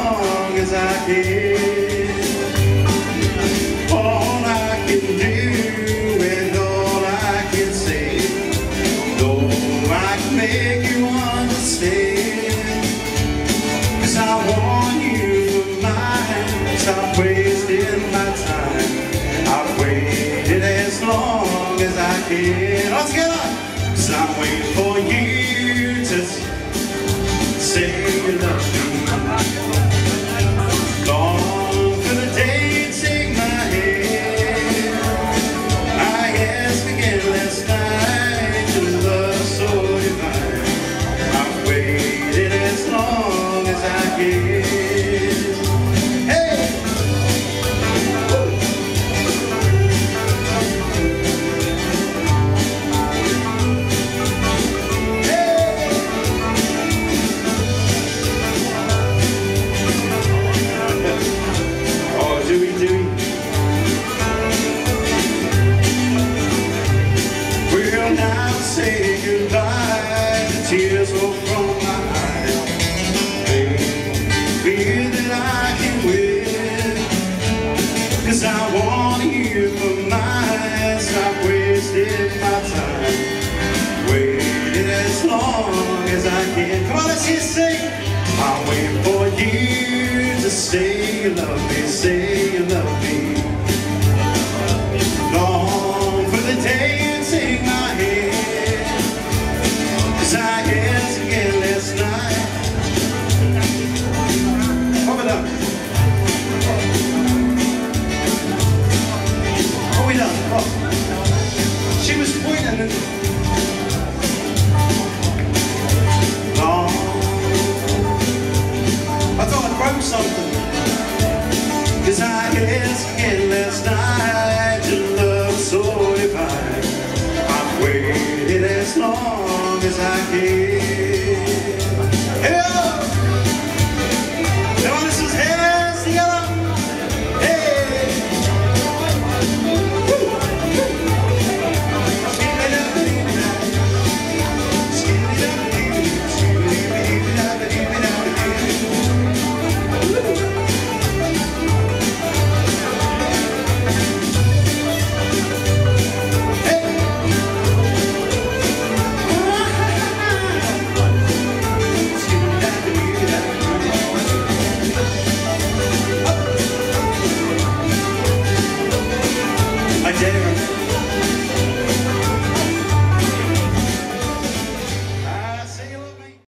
long as I can. All I can do and all I can say, though I can make you understand, 'cause I want you for mine. Stop wasting my time. I've waited as long as I can. Let's get up! 'Cause I'm waiting for you to say you love me. Long for the day you take my hand. I asked again last night, your love so divine. I've waited as long as I can. Hey! Well, now say goodbye, the tears roll from my eyes. Feel that I can win, 'cause I want you for mine. Stop wasting my time. Waited as long as I can. Come on, let's hear you sing. I'm waiting for you to say you love me, say you love me. Long for the day you take my hand, 'cause I asked again last night. Pump it up. Oh, we done. Oh. She was pointing. Long. I thought I broke something, 'cause I asked again last night. Your love so divine. I've waited as long as I can. Hey!